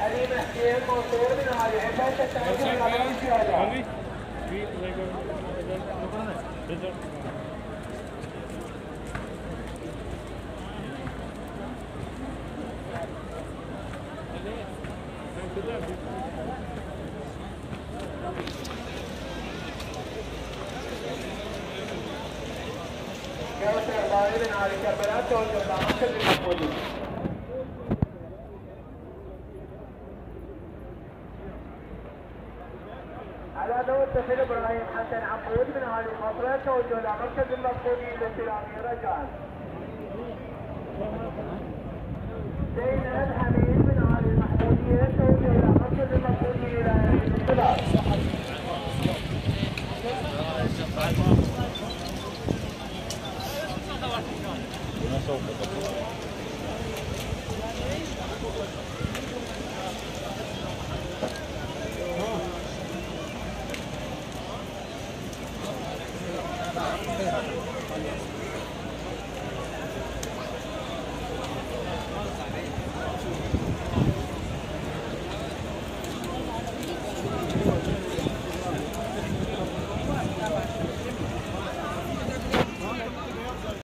حليم حسين منصور من هذه عباس التعليم الأمامي في هذا. كافة الأربعين من هذه كربلاء توجه إلى مركز المفقودين. على ضوء الطفل إبراهيم حسن عبود من هذه المطرة توجه إلى مركز المفقودين لاستلامه رجاءً. زينب حميد من هذه المحمودية توجه إلى مركز المفقودين إلى الانتظار.